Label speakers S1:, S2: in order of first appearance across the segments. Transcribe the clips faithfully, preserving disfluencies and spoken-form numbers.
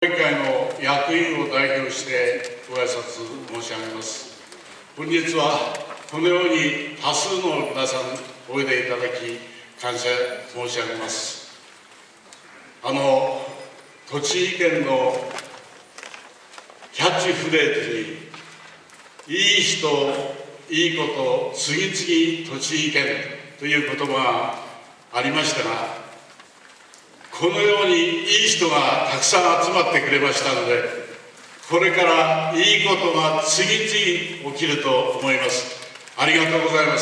S1: 議会の役員を代表してご挨拶申し上げます。本日はこのように多数の皆さんおいでいただき感謝申し上げます。あの栃木県のキャッチフレーズにいい人、いいこと、次々栃木県という言葉がありましたが、このようにいい人がたくさん集まってくれましたので、これからいいことが次々起きると思います。ありがとうございます。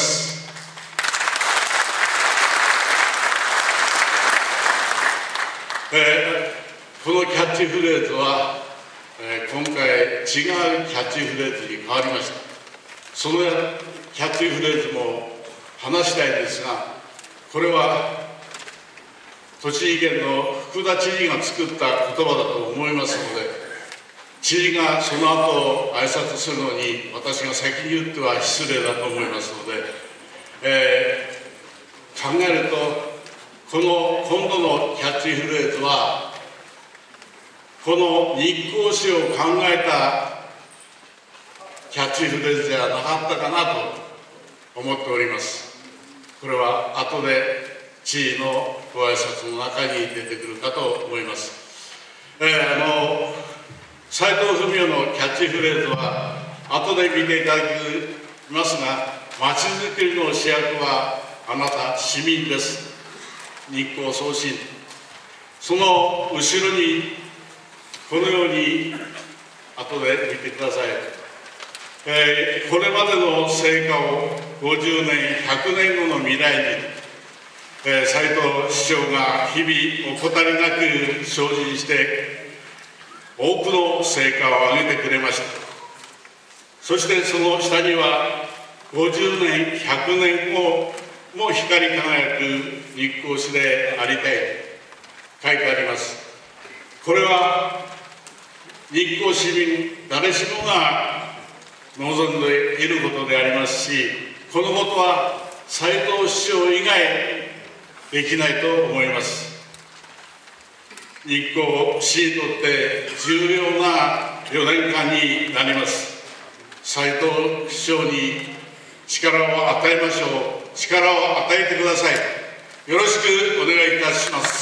S1: えー、このキャッチフレーズは、えー、今回違うキャッチフレーズに変わりました。そのキャッチフレーズも話したいんですが、これは栃木県の福田知事が作った言葉だと思いますので、知事がその後挨拶するのに私が先に言っては失礼だと思いますので、えー、考えるとこの今度のキャッチフレーズはこの日光市を考えたキャッチフレーズじゃなかったかなと思っております。これは後で知事のご挨拶の中に出てくるかと思います。えー、あの斉藤文雄のキャッチフレーズは後で見ていただきますが、まちづくりの主役はあなた市民です。日光送信。その後ろにこのように後で見てください。えー、これまでの成果をごじゅうねん、ひゃくねんごの未来に、えー、斉藤市長が日々怠りなく精進して多くの成果を上げてくれました。そしてその下にはごじゅうねん、ひゃくねんごも光り輝く日光市でありたい書いてあります。これは日光市民誰しもが望んでいることでありますし、このことは斉藤市長以外できないと思います。日光市にとって重要なよねんかんになります。斉藤市長に力を与えましょう。力を与えてください。よろしくお願いいたします。